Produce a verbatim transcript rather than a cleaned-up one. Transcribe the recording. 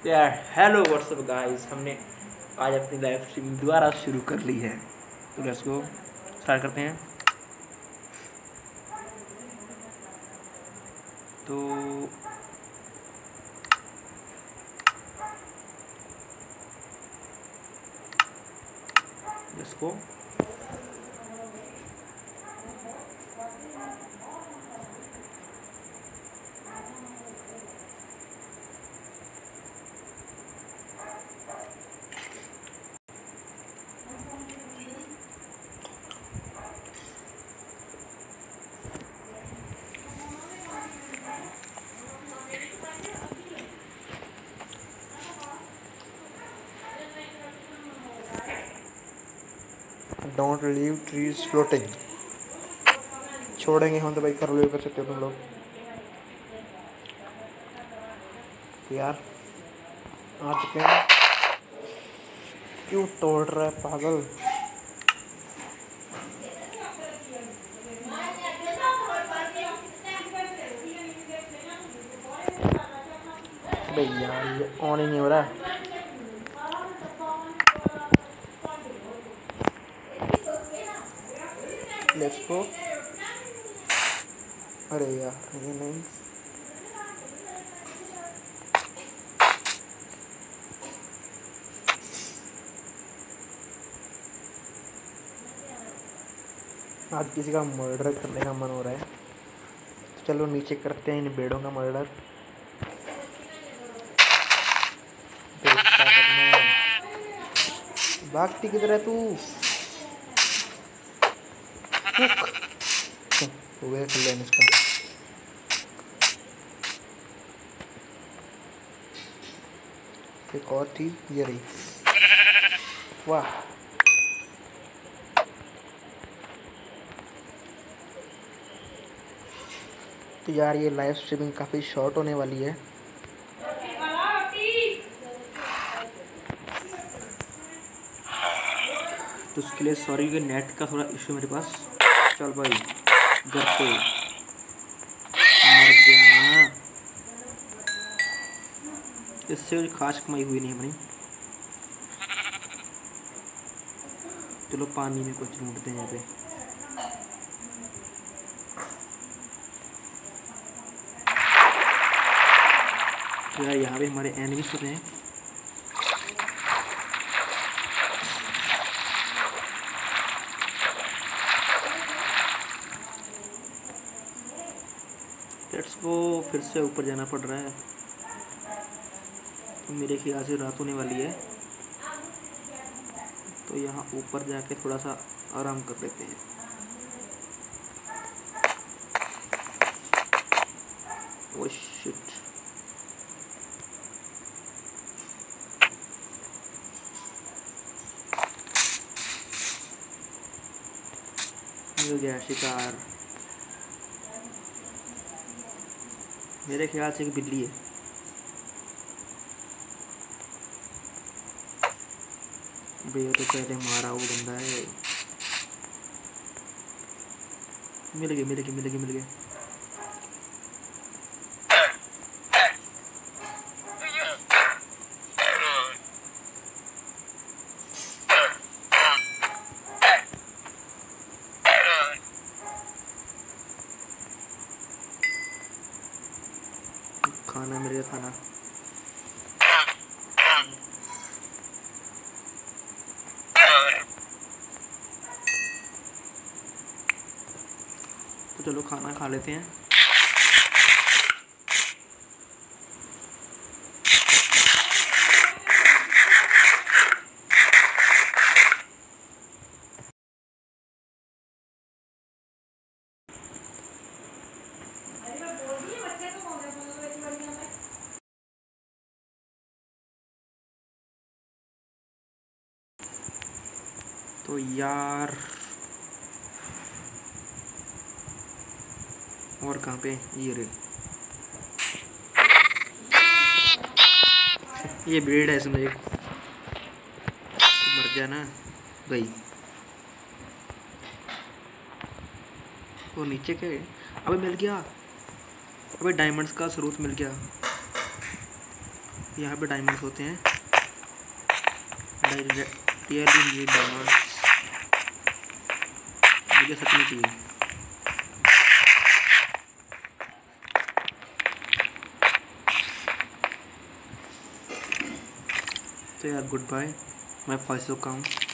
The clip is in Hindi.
तो यार हेलो व्हाट्सअप गाइस, हमने आज अपनी लाइव स्ट्रीम दोबारा शुरू कर ली है। तो लेट्स गो स्टार्ट करते हैं। तो let's go. Don't leave trees floating. छोड़ेंगे हम तो भाई, कर लो कर सकते हो तुम लोग। यार आ चुके हैं। क्यों तोड़ रहा है पागल? भाई यार ये ऑन ही नहीं हो रहा। Let's go. अरे यार ये नहीं। आज किसी का मर्डर करने का मन हो रहा है। चलो नीचे करते हैं इन भेड़ों का मर्डर। भागती किधर है तू? हो गया कल्याण इसका। एक और थी, ये रही। वाह तो यार ये लाइव स्ट्रीमिंग काफ़ी शॉर्ट होने वाली है। तो उसके लिए सॉरी कि नेट का थोड़ा इशू मेरे पास। चल भाई घर पे मर गया। इससे कुछ खास कमाई हुई नहीं हमारी। चलो पानी में कुछ ढूंढते हैं यहाँ पे। तो यार यहाँ पे हमारे एनिमीज होते हैं। Let's go. फिर से ऊपर जाना पड़ रहा है। तो मेरे ख्याल से रात होने वाली है, तो यहाँ ऊपर जाके थोड़ा सा आराम कर लेते हैं। Oh shit. मिल गया शिकार। मेरे ख्याल से एक बिल्ली है। भैया तो पहले मारा वो बंदा है। मिल गया मिल गया मिल गया मिल गया। खाना मिल गया खाना। तो चलो खाना खा लेते हैं। तो यार और कहाँ पे? ये रे ये ब्रीड है इसमें। एक मर गया ना भाई। वो नीचे क्या है? अबे मिल गया। अबे डायमंड्स का स्रोत मिल गया। यहाँ पे डायमंड्स होते हैं। रियली नीड डायमंड्स, मुझे सच में चाहिए। तो यार गुड बाय, मैं फंस चुका हूँ।